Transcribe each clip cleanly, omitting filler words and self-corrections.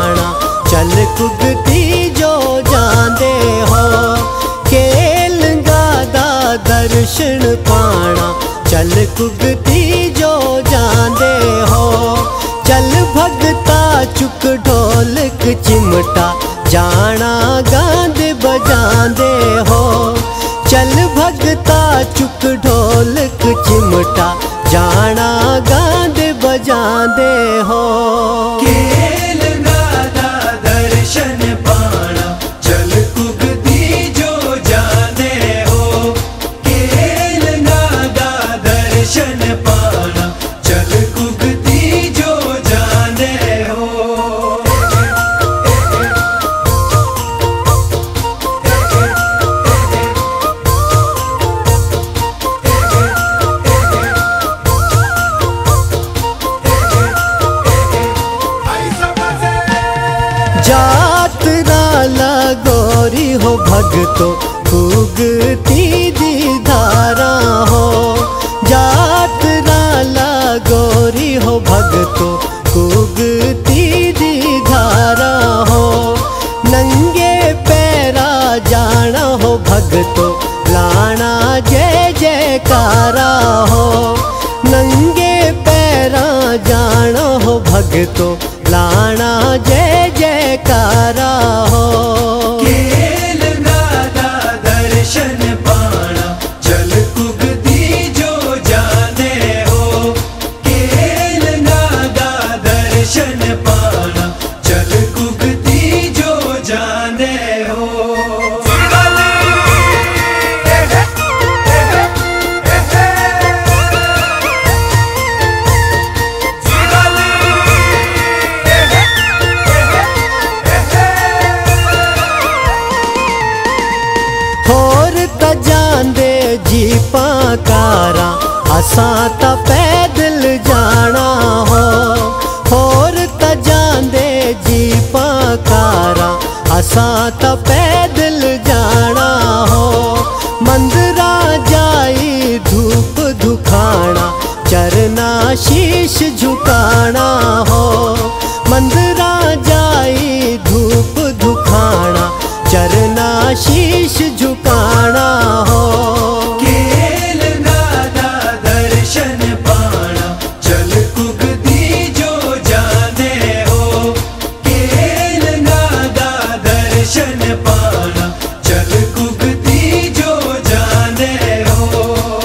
पाना चल कुगती जो जांदे हो। केलंगा दा दर्शन पाना चल कुगती जो जांदे हो। चल भगता चुक ढोलक चिमटा जाना गांद बजांदे हो। चल भगता चुक ढोलक चिमटा जाना गांद बजांदे हो। केलंगा दा दर्शन पाना चल कुगती जो जांदे हो। केलंगा दा दर्शन पाना चल कुगती जो जांदे हो। जात नाला गौरी हो भगतो कुगती दी धारा हो। जात नाला गौरी हो भगतो कुगती दी धारा हो। नंगे पैरा जाना हो भगतो लाना जय जयकारा हो। नंगे पैरा जाना हो भगतो लाना जय जयकारा हो। केलंगा दा दर्शन पाना चल कुगती जो जांदे हो। केलंगा दा दर्शन पाना चल कुगती जो जांदे हो। होर त जांदे जीपा कारा असां त पैदल जाना हो। होर त जांदे जीपा कारा असां त पैदल जाना हो। मंदिरा जाई धूप धुखाना चरना शीश झुकाना हो। मंदिरा जाई धूप धुखाना चरना शीश झुकाना हो। केलंगा दा दर्शन पाना चल कुगती जो जांदे हो। केलंगा दा दर्शन पाना चल कुगती जो जांदे हो।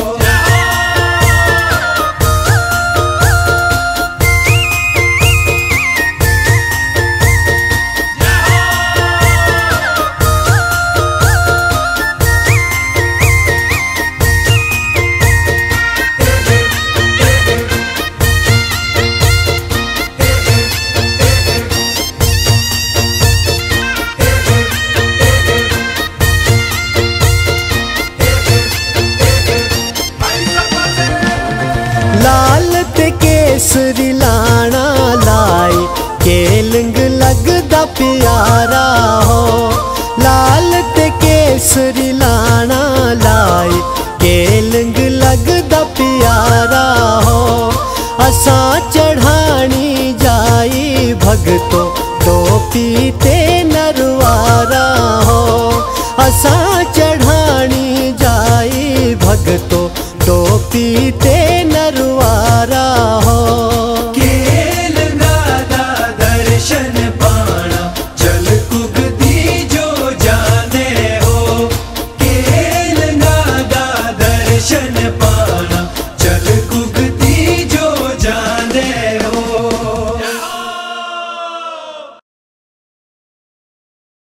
लाल ते केसरी लाना लाई केलंग लगदा प्यारा हो। लाल ते केसरी लाना लाई केलंग लगदा प्यारा हो। असां चढ़ानी जाई भगतो टोपी ते नरवारा हो। असां चढ़ानी जाई भगतो टोपी ते नरवारा हो।